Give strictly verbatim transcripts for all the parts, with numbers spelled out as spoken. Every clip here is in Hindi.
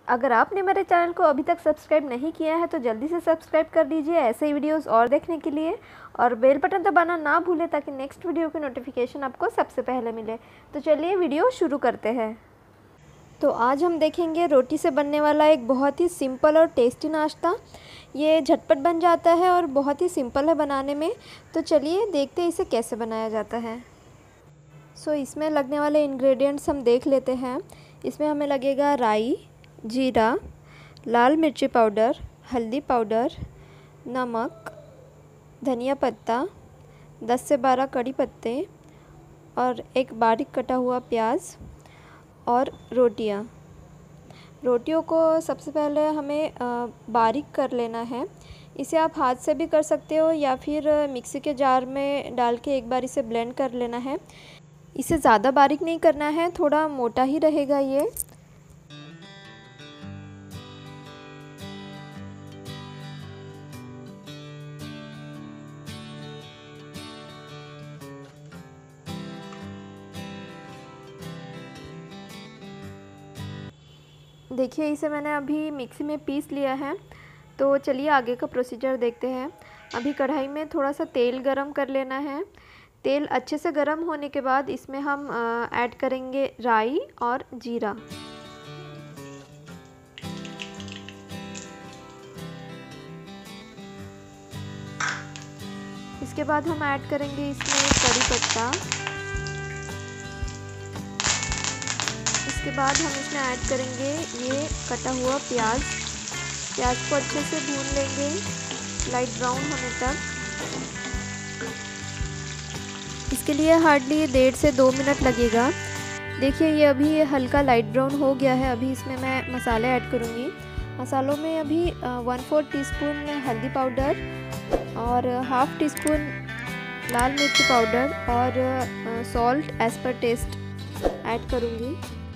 अगर आपने मेरे चैनल को अभी तक सब्सक्राइब नहीं किया है तो जल्दी से सब्सक्राइब कर दीजिए ऐसे ही वीडियोस और देखने के लिए, और बेल बटन दबाना ना भूलें ताकि नेक्स्ट वीडियो की नोटिफिकेशन आपको सबसे पहले मिले। तो चलिए वीडियो शुरू करते हैं। तो आज हम देखेंगे रोटी से बनने वाला एक बहुत ही सिंपल और टेस्टी नाश्ता। ये झटपट बन जाता है और बहुत ही सिंपल है बनाने में। तो चलिए देखते हैं इसे कैसे बनाया जाता है। सो so, इसमें लगने वाले इंग्रेडिएंट्स हम देख लेते हैं। इसमें हमें लगेगा राई, जीरा, लाल मिर्ची पाउडर, हल्दी पाउडर, नमक, धनिया पत्ता, दस से बारह कड़ी पत्ते और एक बारीक कटा हुआ प्याज और रोटियां। रोटियों को सबसे पहले हमें बारीक कर लेना है। इसे आप हाथ से भी कर सकते हो या फिर मिक्सी के जार में डाल के एक बार इसे ब्लेंड कर लेना है। इसे ज़्यादा बारीक नहीं करना है, थोड़ा मोटा ही रहेगा ये। देखिए इसे मैंने अभी मिक्सी में पीस लिया है। तो चलिए आगे का प्रोसीजर देखते हैं। अभी कढ़ाई में थोड़ा सा तेल गरम कर लेना है। तेल अच्छे से गरम होने के बाद इसमें हम ऐड करेंगे राई और जीरा। इसके बाद हम ऐड करेंगे इसमें कड़ी पत्ता। इसके बाद हम इसमें ऐड करेंगे ये कटा हुआ प्याज। प्याज को अच्छे से भून लेंगे लाइट ब्राउन होने तक। इसके लिए हार्डली डेढ़ से दो मिनट लगेगा। देखिए ये अभी हल्का लाइट ब्राउन हो गया है। अभी इसमें मैं मसाले ऐड करूँगी। मसालों में अभी वन फोर्थ टी स्पून हल्दी पाउडर और हाफ़ टी स्पून लाल मिर्च पाउडर और salt as per taste add करूँगी।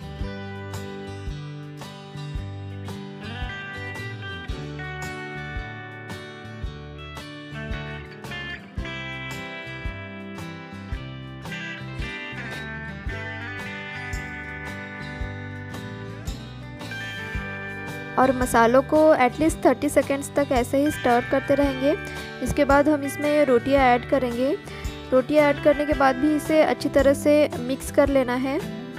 और मसालों को एटलीस्ट तीस सेकेंड्स तक ऐसे ही स्टर करते रहेंगे। इसके बाद हम इसमें रोटियां ऐड करेंगे। रोटियां ऐड करने के बाद भी इसे अच्छी तरह से मिक्स कर लेना है।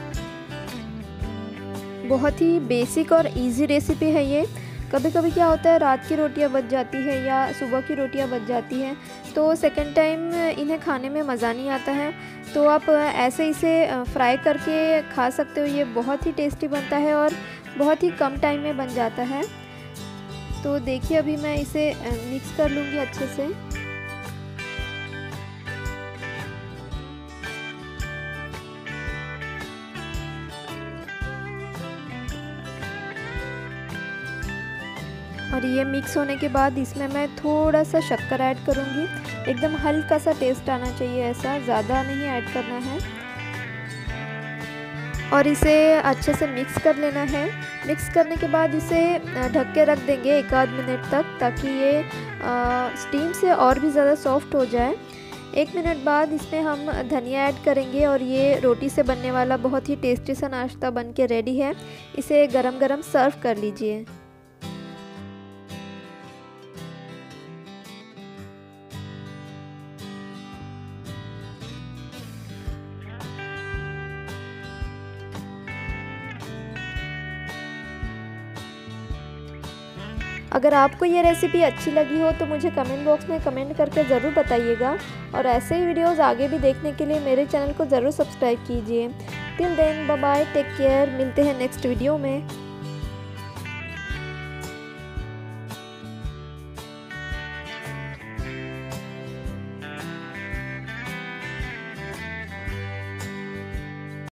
बहुत ही बेसिक और इजी रेसिपी है ये। कभी कभी क्या होता है, रात की रोटियां बच जाती है या सुबह की रोटियां बच जाती हैं, तो सेकेंड टाइम इन्हें खाने में मज़ा नहीं आता है। तो आप ऐसे इसे फ्राई करके खा सकते हो। ये बहुत ही टेस्टी बनता है और बहुत ही कम टाइम में बन जाता है। तो देखिए अभी मैं इसे मिक्स कर लूँगी अच्छे से। और ये मिक्स होने के बाद इसमें मैं थोड़ा सा शक्कर ऐड करूँगी। एकदम हल्का सा टेस्ट आना चाहिए, ऐसा ज़्यादा नहीं ऐड करना है। और इसे अच्छे से मिक्स कर लेना है। मिक्स करने के बाद इसे ढक के रख देंगे एक आध मिनट तक, ताकि ये स्टीम से और भी ज़्यादा सॉफ्ट हो जाए। एक मिनट बाद इसमें हम धनिया ऐड करेंगे और ये रोटी से बनने वाला बहुत ही टेस्टी सा नाश्ता बन के रेडी है। इसे गरम गरम सर्व कर लीजिए। अगर आपको ये रेसिपी अच्छी लगी हो तो मुझे कमेंट बॉक्स में कमेंट करके ज़रूर बताइएगा। और ऐसे ही वीडियोस आगे भी देखने के लिए मेरे चैनल को ज़रूर सब्सक्राइब कीजिए। Till then bye bye, take care. मिलते हैं नेक्स्ट वीडियो में।